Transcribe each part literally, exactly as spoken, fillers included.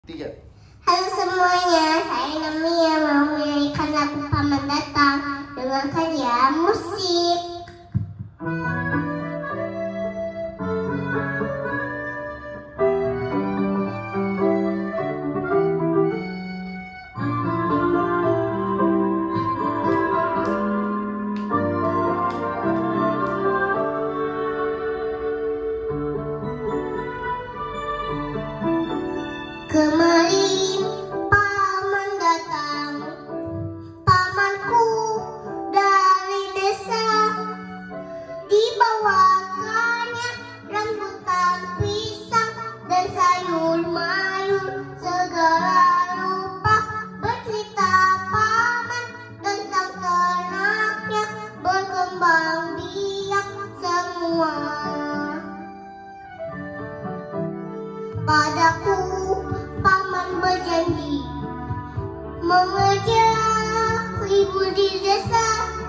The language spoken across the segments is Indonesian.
Tiga. Halo semuanya, saya Namia mau menyanyikan lagu Paman Datang dengan karya musik. Kemarin paman datang, pamanku dari desa, dibawakannya rambutan pisang dan sayur mayur segala rupa. Bercerita paman tentang ternaknya, berkembang biak semua. Padaku paman berjanji mengajak ibu di desa.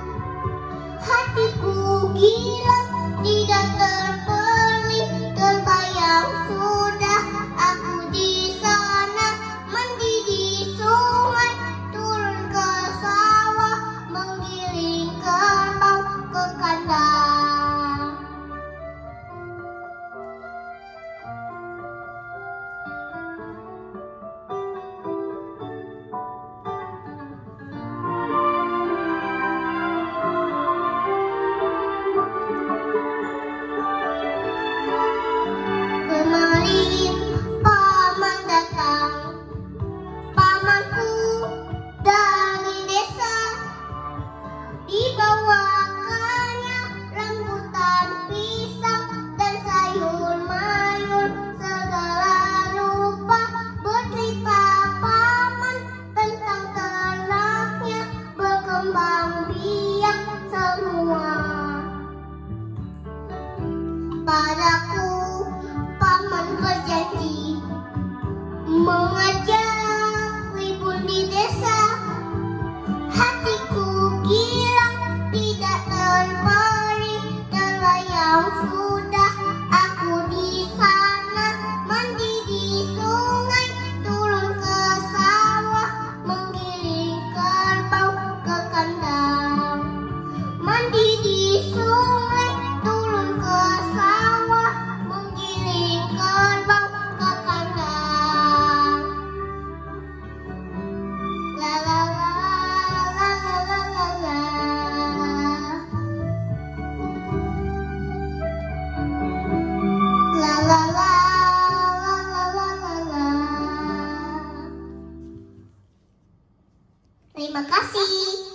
Hatiku gilang, tidak terperi, terbayang sudah aku di sana. Mandi di sungai, turun ke sawah, menggiring kerbau ke kandang. Kemarin paman datang, pamanku dari desa, dibawakannya rambutan pisang dan sayur mayur segala rupa. Bercerita paman tentang ternaknya, berkembang biak semua. Padaku paman berjanji mengajak ibu di desa. Hatiku gilang, tidak terperi, terbayang sudah aku di sana. Mandi di sungai, turun ke sawah, menggiring kerbau ke kandang. Mandi di sungai, turun ke sawah, menggiring kerbau ke kandang. La la la la la la la la. La la la la la la la la. Terima kasih.